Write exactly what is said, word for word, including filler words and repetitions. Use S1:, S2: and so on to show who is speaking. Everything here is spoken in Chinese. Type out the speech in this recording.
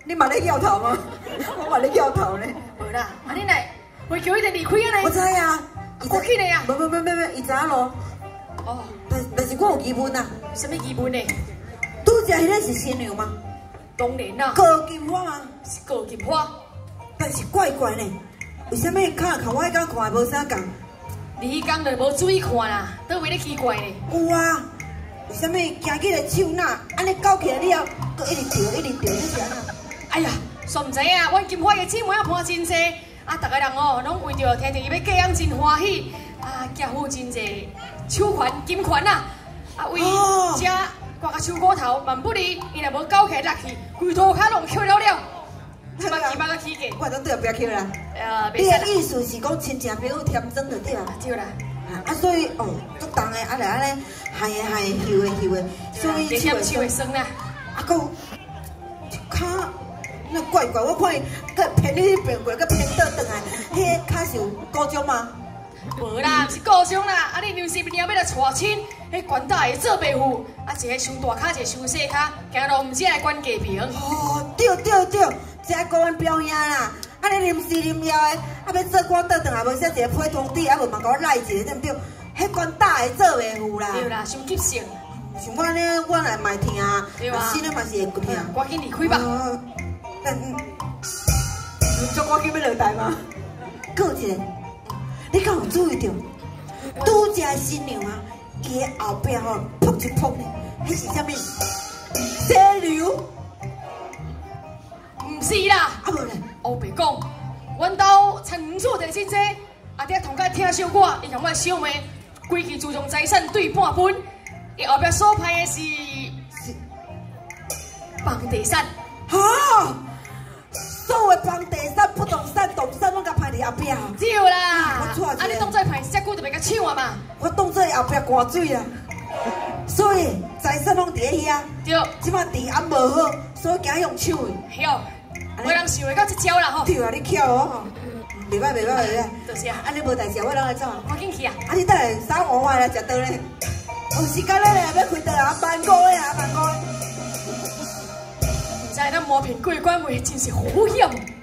S1: 你嘛咧摇头吗？我嘛咧摇头呢。
S2: 无啦，啊你来，我叫伊就离开啊
S1: 我知啊，
S2: 我去的啊。
S1: 不不不不不，伊知影咯。哦，但但是我有疑问啊。
S2: 什么疑问呢？
S1: 拄只迄个是新娘吗？
S2: 当然啦。
S1: 高金花吗？
S2: 是高金花。
S1: 但是怪怪呢，为什么看看我迄间看无啥共？
S2: 你迄天就无注意看啦，倒为咧奇怪呢。
S1: 有啊，为什么行起来手哪安尼搞起来了，佮一直掉一直掉，你是安怎？
S2: 哎呀，煞唔知影，阮金花嘅姊妹啊伴真济，啊，逐个人哦，拢为着听着伊要嫁人真欢喜，啊，寄付真济手款金款啊，啊，为遮挂个手骨头，万不离，伊若无搞起来落去，规涂骹拢扣了了。即摆起码个起价，
S1: 我当对后壁扣啦。
S2: 呃，
S1: 你的意思是讲亲戚朋友添增就对啦。
S2: 对啦。
S1: 啊，所以哦，足重的，啊来安尼，害的害的，休的休的，所以
S2: 手手会酸啦。
S1: 啊，讲脚那怪怪，我看伊佮偏你变过，佮偏倒转来，迄脚是有高中吗？
S2: 无啦，是高中啦。啊，你娘是明要来娶亲，迄管大会做袂赴，啊一个伤大脚，一个伤细脚，行路唔止来管家平。
S1: 哦，对对对，这教阮表兄啦。啊，你临时临要的，啊要做官倒转来，无写一个批通知，啊无嘛甲我赖一个，对不对？迄管大会做袂赴啦。
S2: 对啦，伤急性。
S1: 像我呢，我来卖听，
S2: 对啊，
S1: 心里嘛是会疼。
S2: 赶紧离开吧。
S1: 但，你做我紧要落台吗？过一个，你敢有注意到？拄只新娘啊，伊的后壁吼扑一扑呢，迄是啥物？犀牛？
S2: 唔是啦。
S1: 啊无咧。
S2: 黑白讲，阮兜田园厝地真济，阿爹同佮听小我，伊同我小妹规气自从财产对半分，伊后壁所派的是房地产。
S1: 哈！所有房地产、不动产、动产，拢甲派伫后壁。
S2: 对啦。我错啊！你当作派遮久就袂甲抢啊嘛？
S1: 我当作后壁灌水啊。所以财产拢伫咧遐。
S2: 对。
S1: 即摆治安无好，所以惊用抢的。
S2: 晓。我人想会到这招啦吼。
S1: 对啊，你巧哦。袂歹袂歹袂歹。
S2: 就是啊。
S1: 啊，你无代志，我人来走啊。
S2: 赶紧去啊！
S1: 啊，你等下三碗饭来食倒咧。有时间咱来要开倒啊，万五的啊，万五的。
S2: 唔知咱磨平过关话真是好险。